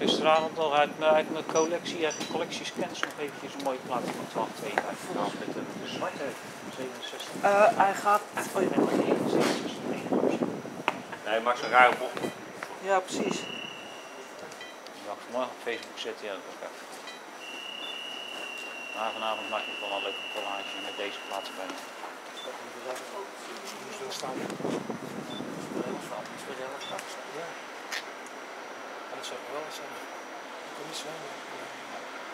gisteravond nog uit mijn collectiescans nog eventjes een mooie plaat van 1252 gehaald met de zwarte 67. Hij gaat... Oh, ja. Nee, hij maakt zo'n rare bocht. Ja, precies. Ik ga vanmorgen op Facebook zetten, ja, dat was gaaf. Maar vanavond maak ik wel een leuke collage met deze plaats bij. Moest wel staan. Ja. Dat zou wel zijn. Ik kon niet zijn.